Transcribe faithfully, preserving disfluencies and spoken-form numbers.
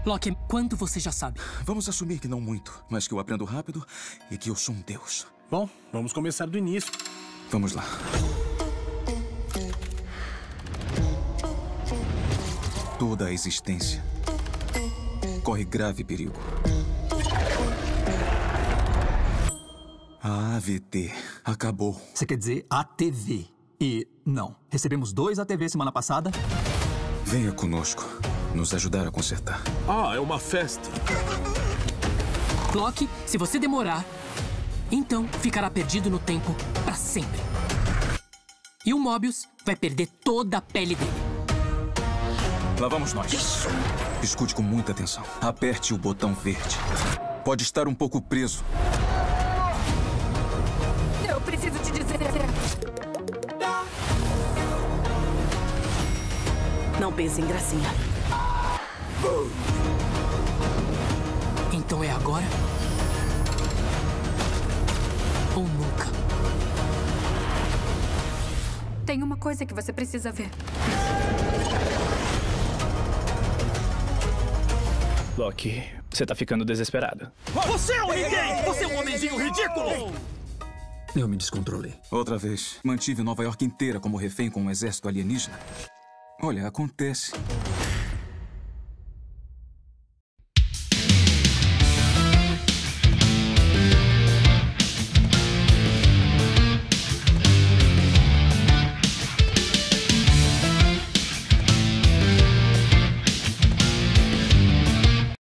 Loki, quanto você já sabe? Vamos assumir que não muito, mas que eu aprendo rápido e que eu sou um deus. Bom, vamos começar do início. Vamos lá. Toda a existência corre grave perigo. A A V T acabou. Você quer dizer A T V? E não. Recebemos dois A T V semana passada. Venha conosco, nos ajudar a consertar. Ah, é uma festa. Loki, se você demorar, então ficará perdido no tempo pra sempre. E o Mobius vai perder toda a pele dele. Lá vamos nós. Escute com muita atenção. Aperte o botão verde. Pode estar um pouco preso. Eu preciso te dizer. Não pense em gracinha. Então é agora ou nunca? Tem uma coisa que você precisa ver. Loki, você tá ficando desesperado. Você é um ninguém! Você é um homenzinho ridículo! Eu me descontrolei. Outra vez, mantive Nova York inteira como refém com um exército alienígena. Olha, acontece.